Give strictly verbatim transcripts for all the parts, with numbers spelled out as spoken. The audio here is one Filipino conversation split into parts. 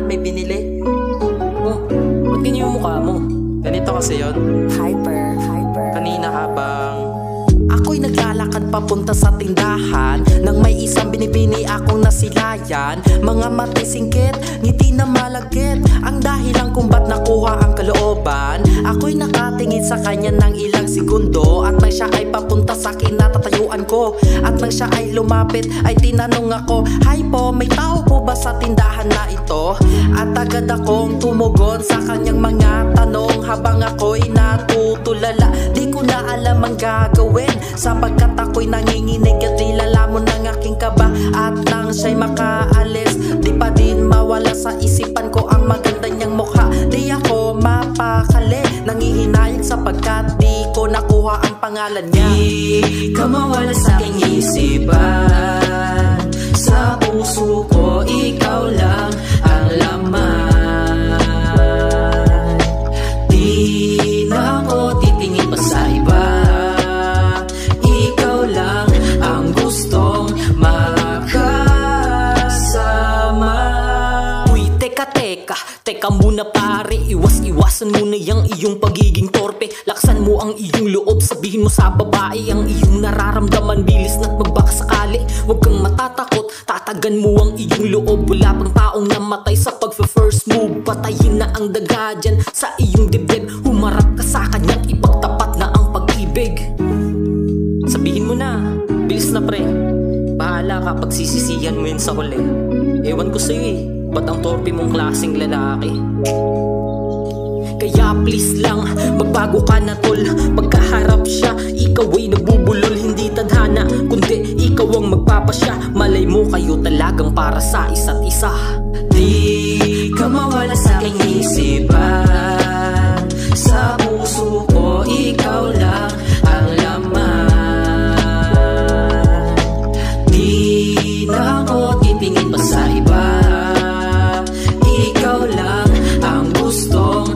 may binili. Oh, ba't ganyan yung mukha mo? Ganito kasi yon. Hyper, hyper. Kanina habang ako'y naglalakad papunta sa tindahan, nang may isang binibini akong nasilayan. Mga matay singkit, ngiti na malagkit, ang dahilan kung ba't nakuha ang kalooban. Ako'y nakatingin sa kanya ng ilang segundo, at nang siya ay papunta sa kinatatayuan ko, at nang siya ay lumapit ay tinanong ako, "Hi po, may tao po ba sa tindahan na ito?" At agad akong tumugon sa kanyang mga tanong, habang ako'y natutulala. Di ko na alam ang gagawin, sapagkat ako'y nanginginig at nilalamon ng aking kaba. At nang siya'y makaalis, di pa din mawala sa isipan ko ang maganda niyang mukha. Di ako mapakali, nangihinayang sapagkat di ko nakuha ang pangalan niya. Di ka mawala sa aking isipan, sa puso ko ikaw lang ang laman. Di na ako titingin pa sa iba, ikaw lang ang gustong makasama. Uy, teka teka, teka muna pare, iwas-iwasan mo na yung iyong pagiging torpe. Laksan mo ang iyong loob, sabihin mo sa babae ang iyong nararamdaman. Bilis na't magbaka sakali, huwag kang matatakot, tatagan mo ang iyong loob. Wala pang taong namatay sa pag-first move, patayin na ang daga dyan sa iyong dibdib. Humarap ka sa kanyang ipagtapat na ang pag-ibig. Sabihin mo na, bilis na pre, bahala ka pag sisisihan mo yun sa huli. Ewan ko sa'yo eh, ba't ang torpe mong klaseng lalaki? Kaya please lang, magbago ka na tol. Pagkaharap siya, ikaw ay nabubulol. Hindi tadhana, kundi ikaw ang magpapasya. Malay mo kayo talagang para sa isa't isa. Di ka mawala sa aking isipan, sa puso ko ikaw lang ang laman. Di na ako titingin pa sa iba, ikaw lang ang gustong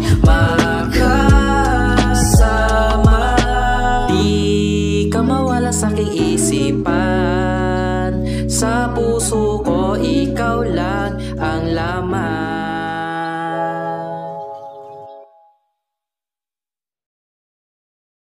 makasama. Di ka mawala sa aking isipan, sa puso ko ikaw lang ang laman.